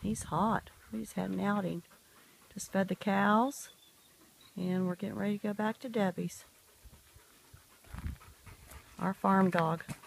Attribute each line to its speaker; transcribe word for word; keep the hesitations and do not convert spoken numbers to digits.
Speaker 1: He's hot. We just had an outing. Just fed the cows, and we're getting ready to go back to Debbie's. Our farm dog.